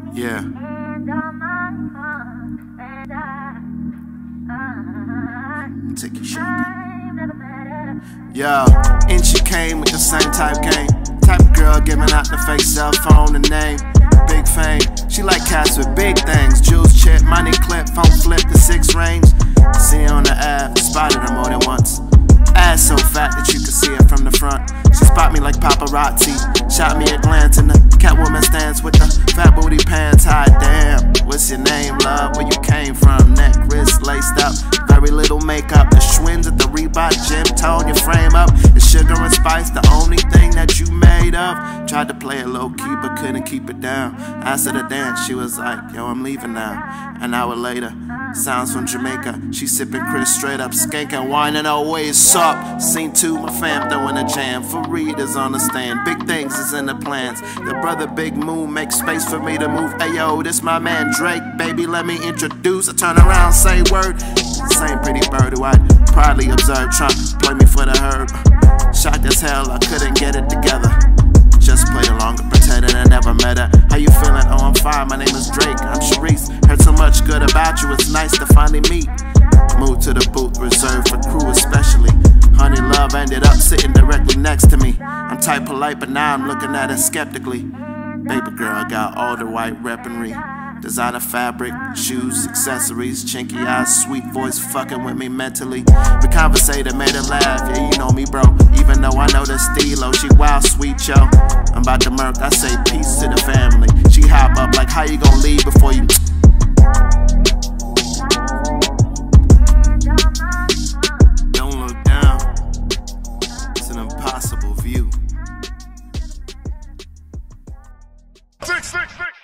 Yeah. Take your shopping. Yo, and she came with the same type game. Type of girl giving out the fake cell phone and name. Big fame, she like cats with big things. Juice chip, money clip, phone flip, the 6 range. See her on the app, spotted her more than once. Ass so fat that you could see it from the front. She spot me like paparazzi, shot me a glance in the Catwoman stance with the fat booty pants. High damn, what's your name, love? Where you came from? Neck, wrist laced up, very little makeup. The Schwinn at the Reebok gym, tone your frame up. The sugar and spice, the only thing that you made of. Tried to play it low key, but couldn't keep it down. After the dance, she was like, yo, I'm leaving now. An hour later, sounds from Jamaica. She sipping Chris straight up, skanking, whining, always sup. Scene 2, my fam throwing a jam. Fareed is on the stand, big things is in the plans. The brother Big Moon makes space for me to move. Ayo, this my man Drake, baby, let me introduce. I turn around, say word. Same pretty bird who I proudly observed trying to play me for the herd. Shocked as hell, I couldn't get it together. Just played along and pretended I never met her. How you feeling? Oh, I'm fine, my name is Drake, I'm Sharice. Heard so much good about you, it's nice to finally meet. Moved to the booth, reserved for crew especially. Honey Love ended up sitting directly next to me. I'm type polite, but now I'm looking at her skeptically. Baby girl got all the white weaponry. Designer fabric, shoes, accessories, chinky eyes, sweet voice fucking with me mentally. We conversated, made her laugh, yeah, you know me, bro. Even though I know the stilo, she wild sweet, yo. I'm about to murk, I say peace to the family. She hop up like, how you gonna leave before you... Don't look down, it's an impossible view. Six.